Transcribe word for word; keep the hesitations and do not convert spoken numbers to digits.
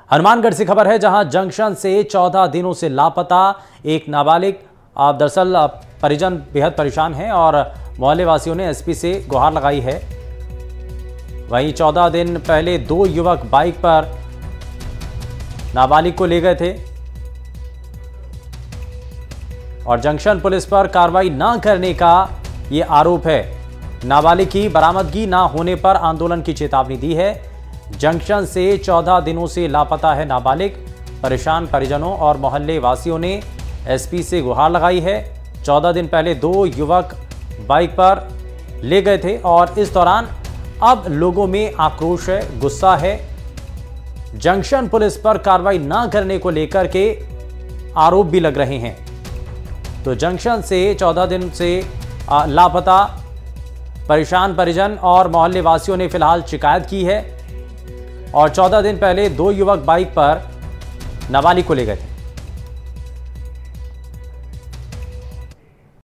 हनुमानगढ़ से खबर है, जहां जंक्शन से चौदह दिनों से लापता एक नाबालिग। दरअसल परिजन बेहद परेशान हैं और मोहल्ले वासियों ने एसपी से गुहार लगाई है। वहीं चौदह दिन पहले दो युवक बाइक पर नाबालिग को ले गए थे और जंक्शन पुलिस पर कार्रवाई न करने का ये आरोप है। नाबालिग की बरामदगी न होने पर आंदोलन की चेतावनी दी है। जंक्शन से चौदह दिनों से लापता है नाबालिग। परेशान परिजनों और मोहल्ले वासियों ने एसपी से गुहार लगाई है। चौदह दिन पहले दो युवक बाइक पर ले गए थे और इस दौरान अब लोगों में आक्रोश है, गुस्सा है। जंक्शन पुलिस पर कार्रवाई न करने को लेकर के आरोप भी लग रहे हैं। तो जंक्शन से चौदह दिन से लापता परेशान परिजन और मोहल्ले वासियों ने फिलहाल शिकायत की है और चौदह दिन पहले दो युवक बाइक पर नाबालिग को ले गए थे।